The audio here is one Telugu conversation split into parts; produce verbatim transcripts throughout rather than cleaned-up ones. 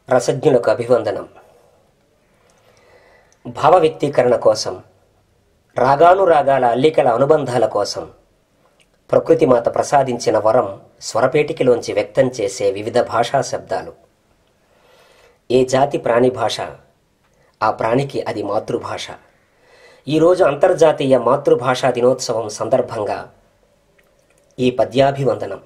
రసజ్ఞులకు అభివందనం. భావ వ్యక్తీకరణ కోసం, రాగానురాగాల అల్లికల అనుబంధాల కోసం ప్రకృతిమాత ప్రసాదించిన వరం స్వరపేటికలోంచి వ్యక్తం చేసే వివిధ భాషా శబ్దాలు. ఏ జాతి ప్రాణి భాష, ఆ ప్రాణికి అది మాతృభాష. ఈరోజు అంతర్జాతీయ మాతృభాషా దినోత్సవం సందర్భంగా ఈ పద్యాభివందనం.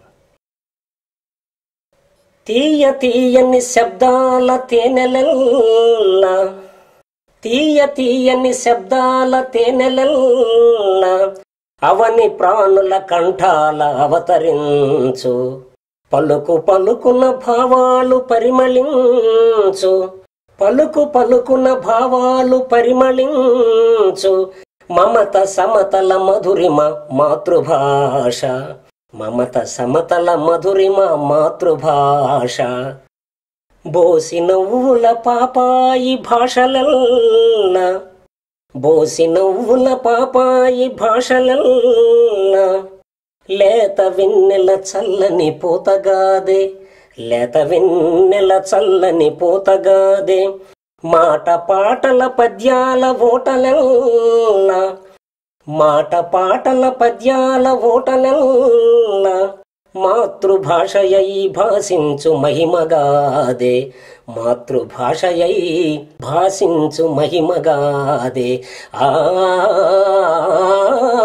తీయ తీయని శబ్దాల తేనెలల్ల, తీయ తీయని శబ్దాల తేనెలల్ల, అవని ప్రాణుల కంఠాల అవతరించు, పలుకు పలుకున భావాలు పరిమళించు, పలుకు పలుకున భావాలు పరిమళించు, మమత సమతల మధురిమ మాతృభాష, మమత సమతల మధురిమ మాతృభాష. బోసి నవ్వుల పాపాయి భాషలల్ల, బోసి నవ్వుల పాపాయి భాషలల్ల, లేత వెన్నెల చల్లని పూతగాదే, లేత వెన్నెల చల్లని పూతగాదే, మాట పాటల పద్యాల ఓటలల్ల, మాట పాటల పద్యాల ఓటలల్ల, మాతృభాషయై భాషించు మహిమగాదే, మాతృభాషయై భాషించు మహిమగాదే. ఆ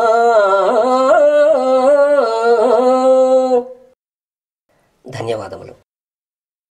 ధన్యవాదములు.